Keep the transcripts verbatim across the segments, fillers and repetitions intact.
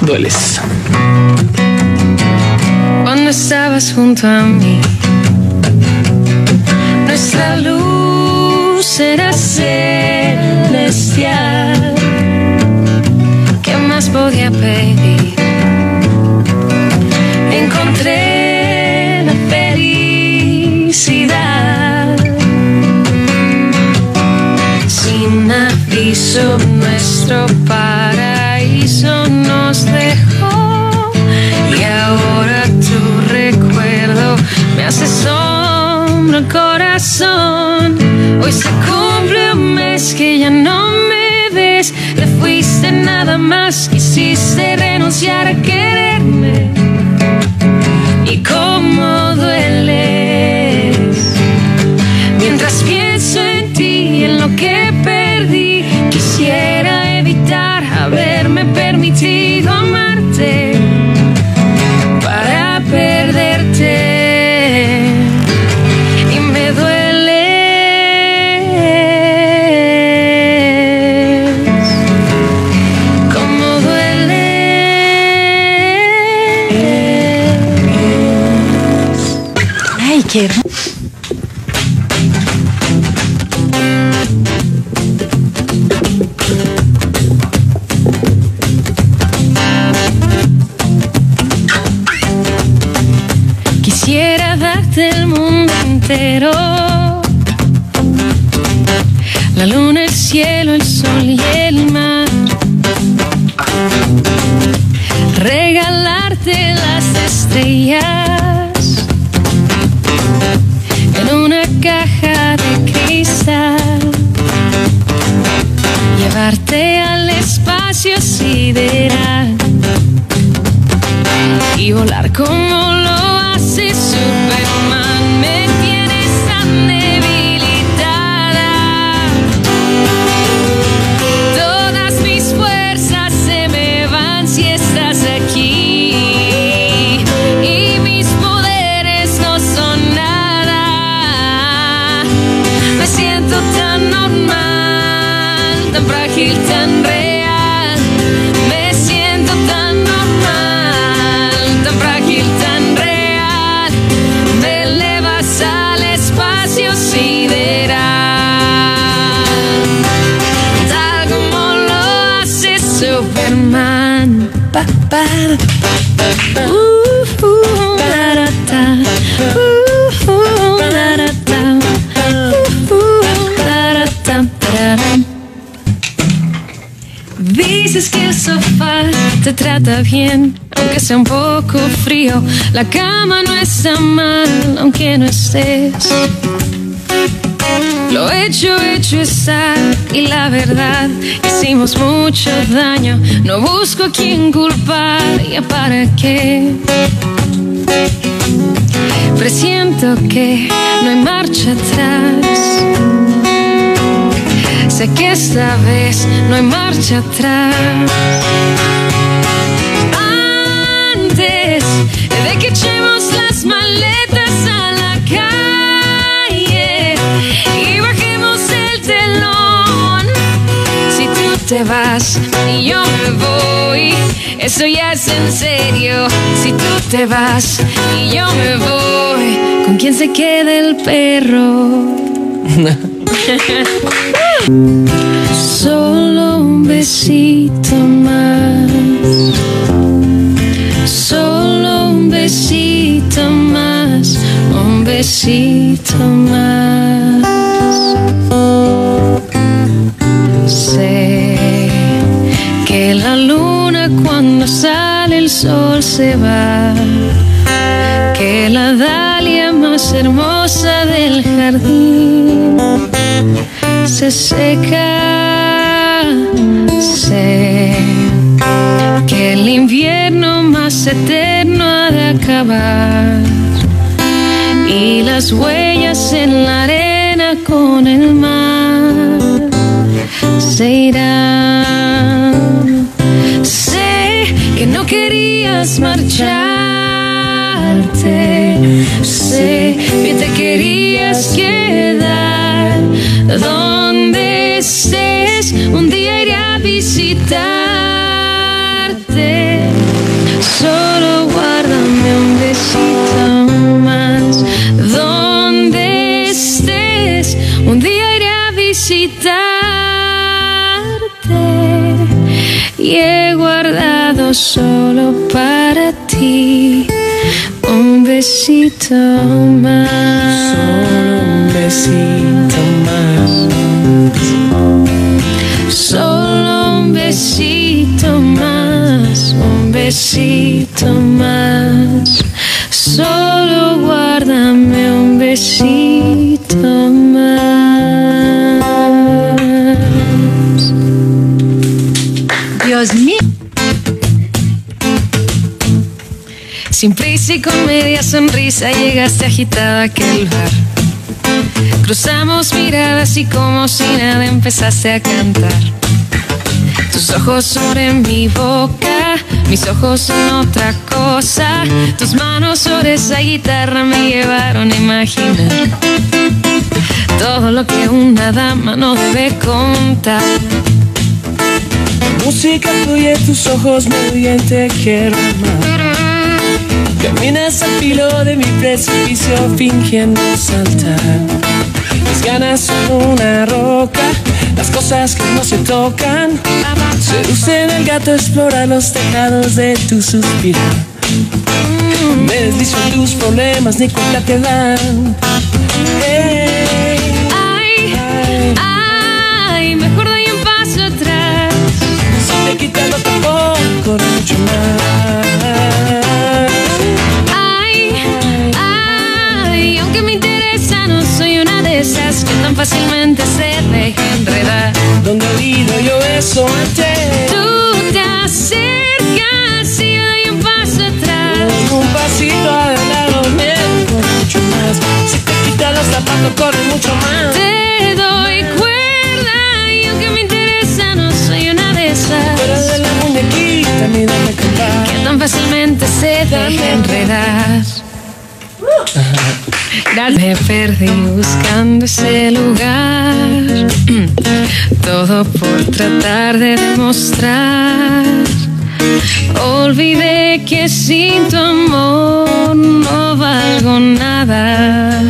dueles. Cuando estabas junto a mí, nuestra luz era celestial. ¿Qué más podía pedir? Encontré la felicidad. Sin aviso, nuestro paraíso nos dejó, y ahora tu recuerdo me hace sombra el corazón. Hoy se cumple un mes que ya no me ves. Te fuiste nada más, quisiste renunciar a quererme. Y cómo dueles mientras pienso en ti y en lo que perdí. Quisiera evitar haberme permitido amarte para perderte, y me dueles, cómo dueles. Ay, qué hermoso. Quisiera darte el mundo entero, la luna, el cielo, el sol y el mar. Regalarte las estrellas en una caja de cristal. Llevarte al espacio sideral y volar como lo hace Superman. Me tienes tan debilitada, todas mis fuerzas se me van si estás aquí, y mis poderes no son nada. Me siento tan normal, tan frágil, tan real. Me siento tan normal, tan frágil, tan real. Me elevas al espacio sideral, tal como lo hace Superman. Pa, pa, uh, uh, da, da, da. Uh, uh, da, da, da. Uh, uh, da, da, da, da, da. Dices que el sofá te trata bien, aunque sea un poco frío. La cama no está mal, aunque no estés. Lo hecho, hecho está, y la verdad, hicimos mucho daño. No busco a quien culpar, ¿ya para qué? Presiento que no hay marcha atrás. Sé que esta vez no hay marcha atrás. Antes de que echemos las maletas a la calle y bajemos el telón, si tú te vas y yo me voy, eso ya es en serio. Si tú te vas y yo me voy, ¿con quién se queda el perro? Solo un besito más, solo un besito más, un besito más. Sé que la luna cuando sale el sol se va, que la dalia más hermosa del jardín se seca. Sé que el invierno más eterno ha de acabar, y las huellas en la arena con el mar se irán. Sé que no querías marcharte, sé que te querías quedar. Donde estés, un día iré a visitarte. guardo solo para ti. Un besito más. Solo un besito más. Solo un besito más. Un besito más. Solo guárdame un besito más. Dios mío. Sin prisa y con media sonrisa llegaste agitado a aquel bar. Cruzamos miradas y como si nada empezaste a cantar. Tus ojos sobre mi boca, mis ojos son otra cosa. Tus manos sobre esa guitarra me llevaron a imaginar todo lo que una dama no debe contar. La música fluye, tus ojos me huyen, te quiero amar. Caminas al filo de mi precipicio fingiendo saltar. Mis ganas son una roca, las cosas que no se tocan. Seducen el gato, explora los tejados de tu suspirar. Me deslizo en tus problemas, ni cuenta te dan. Hey, Ay, ay, ay, mejor doy un paso atrás. si te quitas lo tampoco corre mucho más. Ay, ay, aunque me interesa, no soy una de esas que tan fácilmente se deja enredar. Donde he oído yo eso antes. Tú te acercas y yo doy un paso atrás. Un pasito adelante, me corre mucho más. Si te quitas los zapatos, corre mucho más. Te doy cuerda y aunque me interesa, no soy una de Fuera esas de la muñequita, mírame cantar. que tan fácilmente se deja enredar. Me perdí buscando ese lugar, todo por tratar de demostrar. Olvidé que sin tu amor no valgo nada.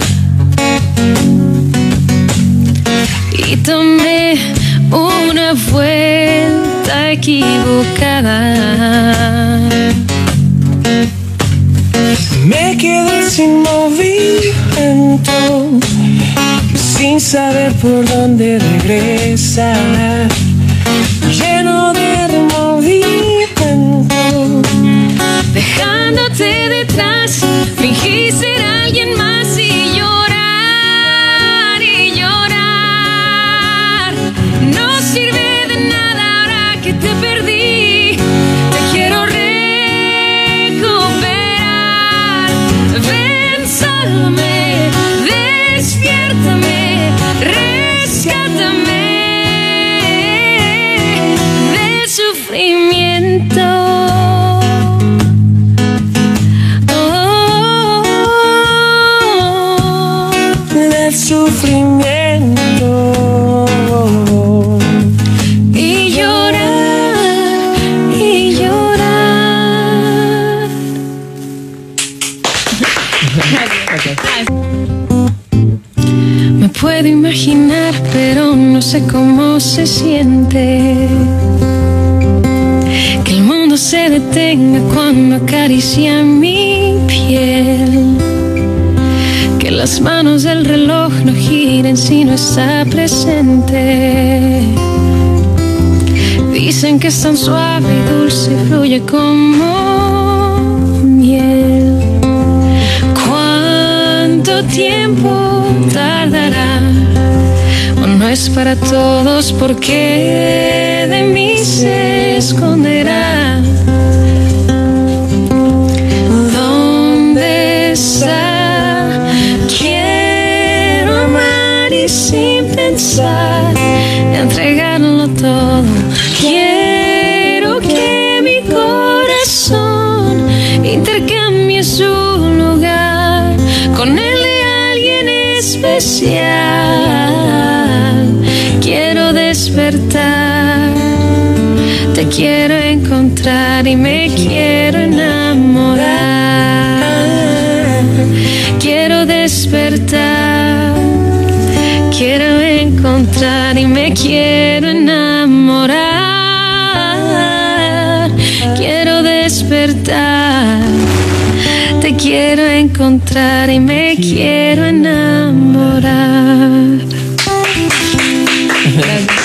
Y tomé una vuelta equivocada. Me quedé sin movimiento, sin saber por dónde regresar. Lleno de remordimiento, Dejándote detrás, fingí ser alguien más y llorar y llorar. No sirve de nada ahora que te perdí. Te quiero recuperar. Ven, sálvame, despiértame, rescátame del sufrimiento. del sufrimiento. Y llorar, y llorar. Me puedo imaginar, pero no sé cómo se siente que el mundo se detenga cuando acaricia mi piel. Que las manos del reloj no giren si no está presente. Dicen que es tan suave y dulce, fluye como miel. ¿Cuánto tiempo tardará? O no es para todos, porque de mí se esconderá. ¿Dónde está? Quiero amar y sin pensar entregarlo todo. Quiero que mi corazón intercambie su lugar con el de alguien especial. Quiero despertar, te quiero encontrar y me quiero enamorar. Quiero despertar, quiero encontrar y me quiero enamorar. Quiero verdad. Te quiero encontrar y me quiero enamorar.